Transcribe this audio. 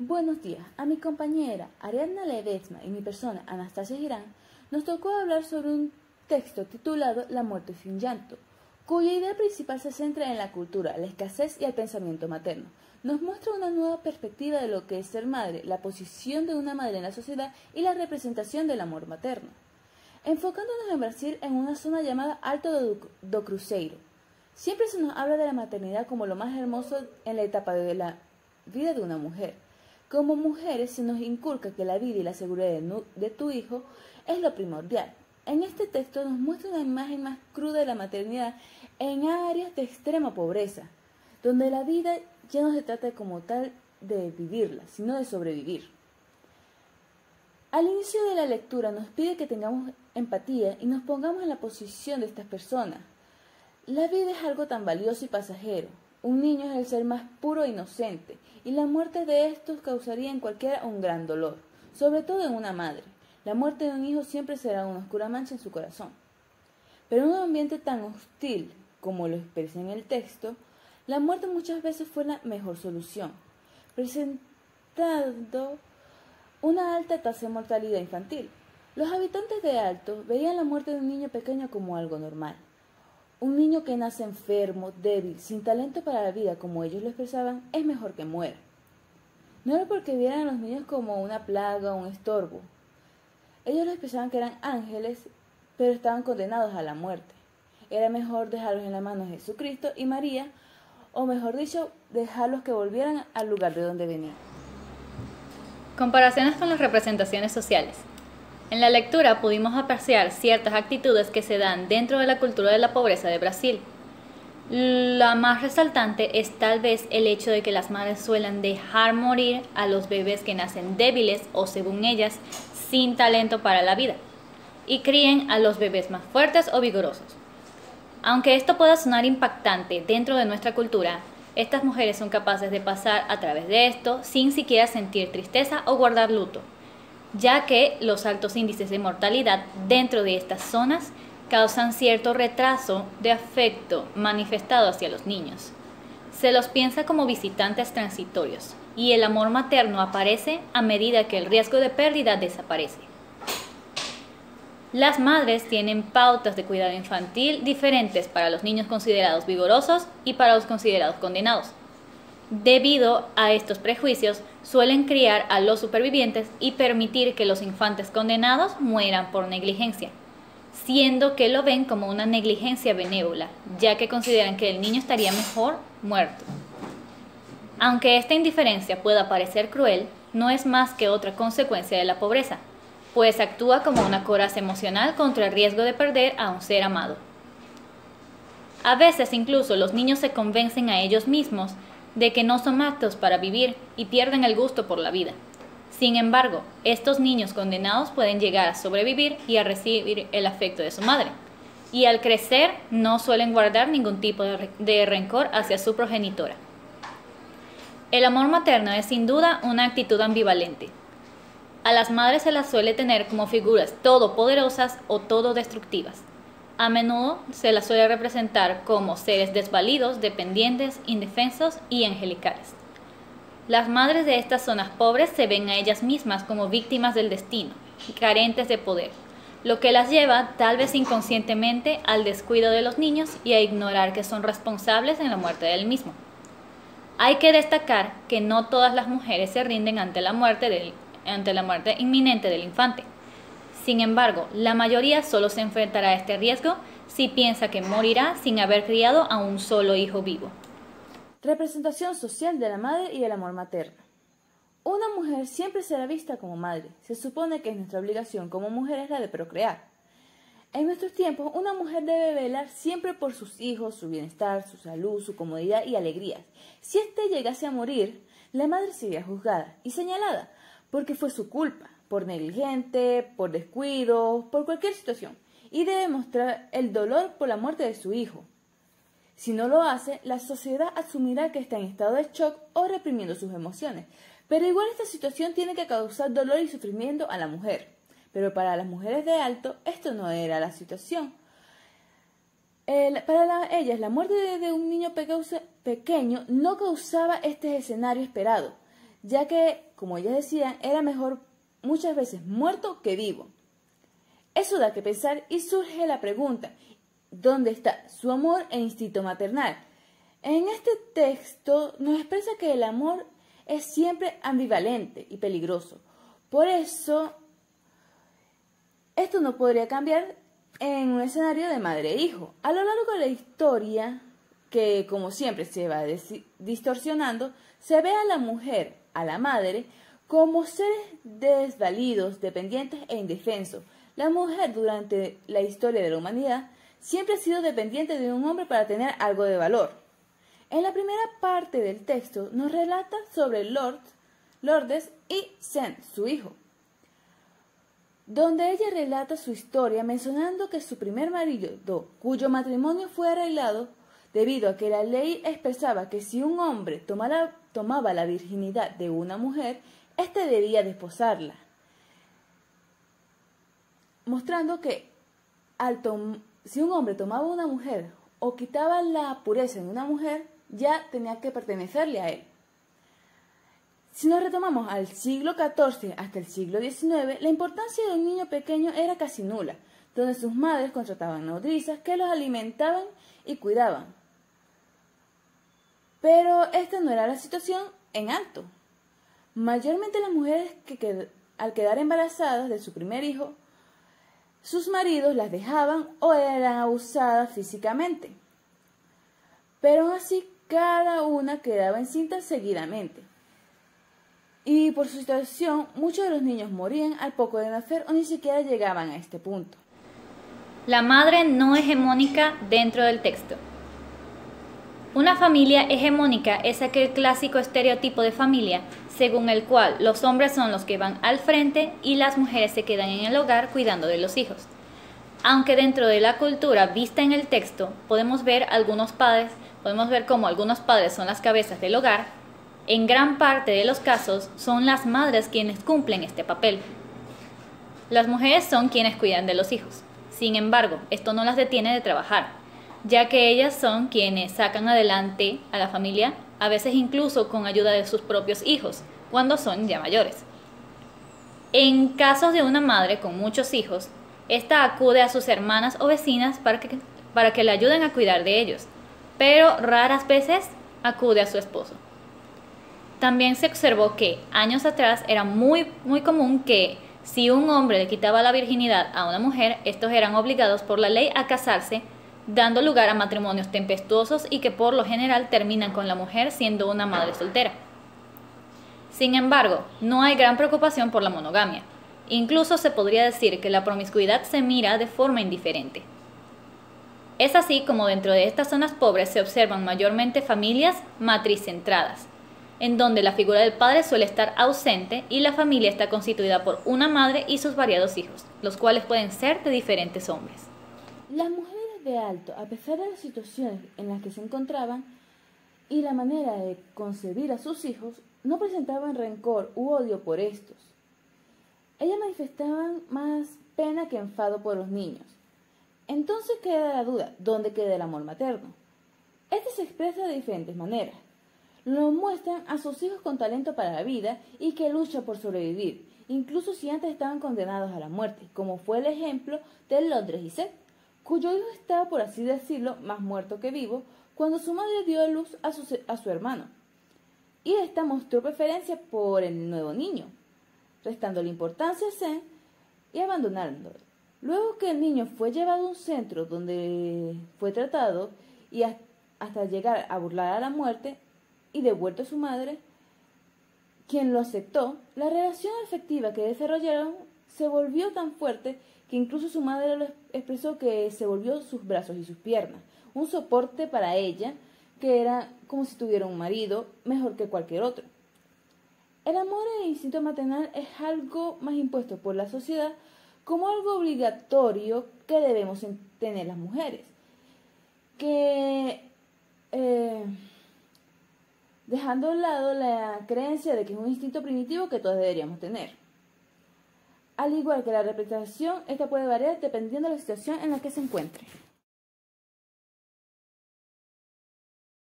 Buenos días. A mi compañera Ariadna Ledesma y mi persona Anastasia Girán nos tocó hablar sobre un texto titulado La muerte sin llanto, cuya idea principal se centra en la cultura, la escasez y el pensamiento materno. Nos muestra una nueva perspectiva de lo que es ser madre, la posición de una madre en la sociedad y la representación del amor materno. Enfocándonos en Brasil en una zona llamada Alto do Cruzeiro, siempre se nos habla de la maternidad como lo más hermoso en la etapa de la vida de una mujer. Como mujeres se nos inculca que la vida y la seguridad de tu hijo es lo primordial. En este texto nos muestra una imagen más cruda de la maternidad en áreas de extrema pobreza, donde la vida ya no se trata como tal de vivirla, sino de sobrevivir. Al inicio de la lectura nos pide que tengamos empatía y nos pongamos en la posición de estas personas. La vida es algo tan valioso y pasajero. Un niño es el ser más puro e inocente, y la muerte de estos causaría en cualquiera un gran dolor, sobre todo en una madre. La muerte de un hijo siempre será una oscura mancha en su corazón. Pero en un ambiente tan hostil como lo expresa en el texto, la muerte muchas veces fue la mejor solución, presentando una alta tasa de mortalidad infantil. Los habitantes de Alto veían la muerte de un niño pequeño como algo normal. Un niño que nace enfermo, débil, sin talento para la vida, como ellos lo expresaban, es mejor que muera. No era porque vieran a los niños como una plaga o un estorbo. Ellos lo expresaban que eran ángeles, pero estaban condenados a la muerte. Era mejor dejarlos en las manos de Jesucristo y María, o mejor dicho, dejarlos que volvieran al lugar de donde venían. Comparaciones con las representaciones sociales. En la lectura pudimos apreciar ciertas actitudes que se dan dentro de la cultura de la pobreza de Brasil. La más resaltante es tal vez el hecho de que las madres suelen dejar morir a los bebés que nacen débiles o, según ellas, sin talento para la vida, y críen a los bebés más fuertes o vigorosos. Aunque esto pueda sonar impactante dentro de nuestra cultura, estas mujeres son capaces de pasar a través de esto sin siquiera sentir tristeza o guardar luto, ya que los altos índices de mortalidad dentro de estas zonas causan cierto retraso de afecto manifestado hacia los niños. Se los piensa como visitantes transitorios, y el amor materno aparece a medida que el riesgo de pérdida desaparece. Las madres tienen pautas de cuidado infantil diferentes para los niños considerados vigorosos y para los considerados condenados. Debido a estos prejuicios, suelen criar a los supervivientes y permitir que los infantes condenados mueran por negligencia, siendo que lo ven como una negligencia benévola, ya que consideran que el niño estaría mejor muerto. Aunque esta indiferencia pueda parecer cruel, no es más que otra consecuencia de la pobreza, pues actúa como una coraza emocional contra el riesgo de perder a un ser amado. A veces incluso los niños se convencen a ellos mismos de que no son aptos para vivir y pierden el gusto por la vida. Sin embargo, estos niños condenados pueden llegar a sobrevivir y a recibir el afecto de su madre, y al crecer no suelen guardar ningún tipo de rencor hacia su progenitora. El amor materno es sin duda una actitud ambivalente. A las madres se las suele tener como figuras todopoderosas o tododestructivas. A menudo se las suele representar como seres desvalidos, dependientes, indefensos y angelicales. Las madres de estas zonas pobres se ven a ellas mismas como víctimas del destino, carentes de poder, lo que las lleva, tal vez inconscientemente, al descuido de los niños y a ignorar que son responsables en la muerte del mismo. Hay que destacar que no todas las mujeres se rinden ante la muerte inminente del infante. Sin embargo, la mayoría solo se enfrentará a este riesgo si piensa que morirá sin haber criado a un solo hijo vivo. Representación social de la madre y el amor materno. Una mujer siempre será vista como madre. Se supone que nuestra obligación como mujeres es la de procrear. En nuestros tiempos, una mujer debe velar siempre por sus hijos, su bienestar, su salud, su comodidad y alegrías. Si éste llegase a morir, la madre sería juzgada y señalada, porque fue su culpa, por negligente, por descuido, por cualquier situación, y debe mostrar el dolor por la muerte de su hijo. Si no lo hace, la sociedad asumirá que está en estado de shock o reprimiendo sus emociones, pero igual esta situación tiene que causar dolor y sufrimiento a la mujer. Pero para las mujeres de Alto, esto no era la situación. Para ellas, la muerte de un niño pequeño no causaba este escenario esperado, ya que, como ellas decían, era mejor muchas veces muerto que vivo. Eso da que pensar y surge la pregunta, ¿dónde está su amor e instinto maternal? En este texto nos expresa que el amor es siempre ambivalente y peligroso. Por eso, esto no podría cambiar en un escenario de madre e hijo. A lo largo de la historia, que como siempre se va distorsionando, se ve a la mujer, a la madre, como seres desvalidos, dependientes e indefensos. La mujer durante la historia de la humanidad siempre ha sido dependiente de un hombre para tener algo de valor. En la primera parte del texto nos relata sobre Lourdes y Sen, su hijo, donde ella relata su historia mencionando que su primer marido, cuyo matrimonio fue arreglado debido a que la ley expresaba que si un hombre tomaba la virginidad de una mujer, éste debía desposarla, mostrando que si un hombre tomaba una mujer o quitaba la pureza en una mujer, ya tenía que pertenecerle a él. Si nos retomamos al siglo XIV hasta el siglo XIX, la importancia de un niño pequeño era casi nula, donde sus madres contrataban nodrizas que los alimentaban y cuidaban. Pero esta no era la situación en alto. Mayormente las mujeres que al quedar embarazadas de su primer hijo, sus maridos las dejaban o eran abusadas físicamente. Pero aún así, cada una quedaba encinta seguidamente. Y por su situación, muchos de los niños morían al poco de nacer o ni siquiera llegaban a este punto. La madre no hegemónica dentro del texto. Una familia hegemónica es aquel clásico estereotipo de familia según el cual los hombres son los que van al frente y las mujeres se quedan en el hogar cuidando de los hijos. Aunque dentro de la cultura vista en el texto podemos ver cómo algunos padres son las cabezas del hogar, en gran parte de los casos son las madres quienes cumplen este papel. Las mujeres son quienes cuidan de los hijos. Sin embargo, esto no las detiene de trabajar, ya que ellas son quienes sacan adelante a la familia, a veces incluso con ayuda de sus propios hijos, cuando son ya mayores. En casos de una madre con muchos hijos, esta acude a sus hermanas o vecinas para que le ayuden a cuidar de ellos, pero raras veces acude a su esposo. También se observó que años atrás era muy común que si un hombre le quitaba la virginidad a una mujer, estos eran obligados por la ley a casarse, dando lugar a matrimonios tempestuosos y que por lo general terminan con la mujer siendo una madre soltera. Sin embargo, no hay gran preocupación por la monogamia. Incluso se podría decir que la promiscuidad se mira de forma indiferente. Es así como dentro de estas zonas pobres se observan mayormente familias matricentradas, en donde la figura del padre suele estar ausente y la familia está constituida por una madre y sus variados hijos, los cuales pueden ser de diferentes hombres. Las mujeres de alto, a pesar de las situaciones en las que se encontraban y la manera de concebir a sus hijos, no presentaban rencor u odio por estos. Ellas manifestaban más pena que enfado por los niños. Entonces queda la duda, ¿dónde queda el amor materno? Este se expresa de diferentes maneras. Lo muestran a sus hijos con talento para la vida y que luchan por sobrevivir, incluso si antes estaban condenados a la muerte, como fue el ejemplo de Lourdes y Seth, cuyo hijo estaba, por así decirlo, más muerto que vivo, cuando su madre dio a luz a su hermano. Y esta mostró preferencia por el nuevo niño, restándole importancia a Seth y abandonándolo. Luego que el niño fue llevado a un centro donde fue tratado y hasta llegar a burlar a la muerte y devuelto a su madre, quien lo aceptó, la relación afectiva que desarrollaron se volvió tan fuerte que incluso su madre lo expresó que se volvió sus brazos y sus piernas, un soporte para ella que era como si tuviera un marido mejor que cualquier otro. El amor e el instinto maternal es algo más impuesto por la sociedad como algo obligatorio que debemos tener las mujeres, dejando a un lado la creencia de que es un instinto primitivo que todos deberíamos tener. Al igual que la representación, esta puede variar dependiendo de la situación en la que se encuentre.